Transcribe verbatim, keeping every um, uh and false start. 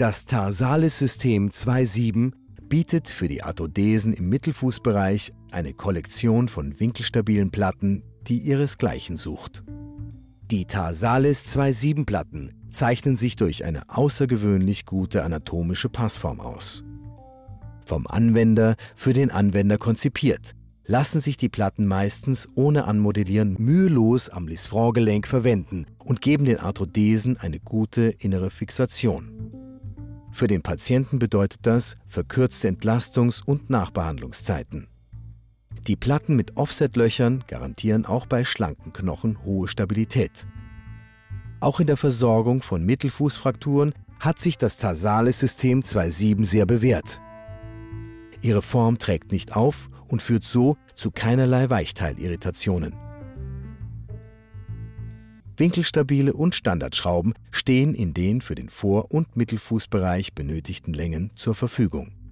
Das Tarsalis-System zwei Punkt sieben bietet für die Arthrodesen im Mittelfußbereich eine Kollektion von winkelstabilen Platten, die ihresgleichen sucht. Die Tarsalis zwei Punkt sieben Platten zeichnen sich durch eine außergewöhnlich gute anatomische Passform aus. Vom Anwender für den Anwender konzipiert, lassen sich die Platten meistens ohne Anmodellieren mühelos am Lisfranc-Gelenk verwenden und geben den Arthrodesen eine gute innere Fixation. Für den Patienten bedeutet das verkürzte Entlastungs- und Nachbehandlungszeiten. Die Platten mit Offset-Löchern garantieren auch bei schlanken Knochen hohe Stabilität. Auch in der Versorgung von Mittelfußfrakturen hat sich das Tarsalis-System zwei Punkt sieben sehr bewährt. Ihre Form trägt nicht auf und führt so zu keinerlei Weichteilirritationen. Winkelstabile und Standardschrauben stehen in den für den Vor- und Mittelfußbereich benötigten Längen zur Verfügung.